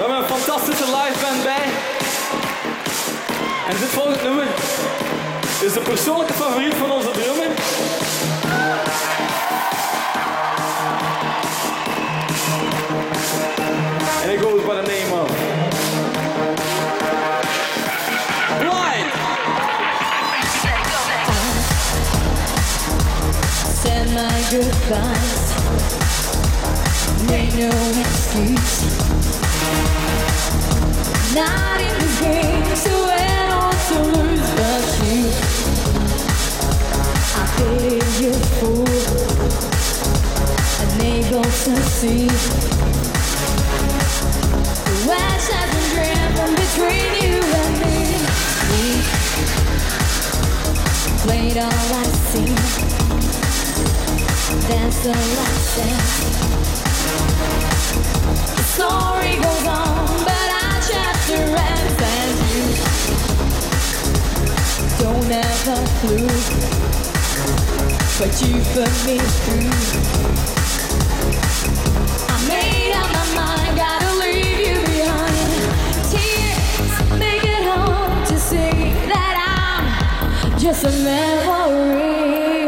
hebben een fantastische live band bij. En dit volgende nummer is de persoonlijke favoriet van onze drummer. En it goes by the name of Blind. Said my goodbyes, made no excuse. Not in this game, so went on to lose, but you, I pity you fool, unable to see the wedge has been driven between you and me. We played all I see, dance the last dance. The story goes on, but our chapter ends and you don't have a clue, but you put me through. I made up my mind, gotta leave you behind. Tears make it hard to see that I'm just a memory.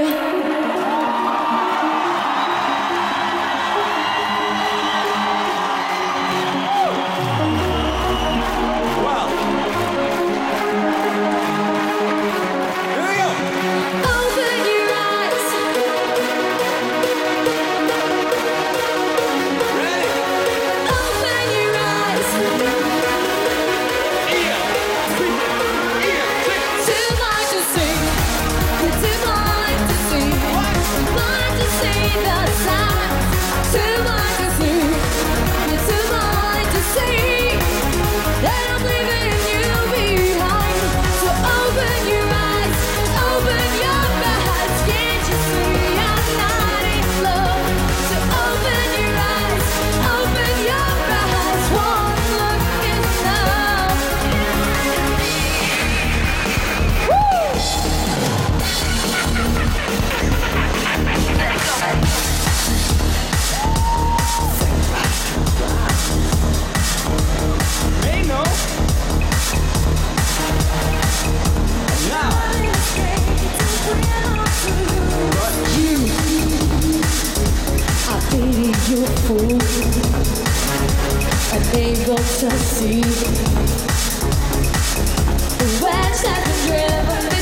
You fool, unable to see the wedge has been driven.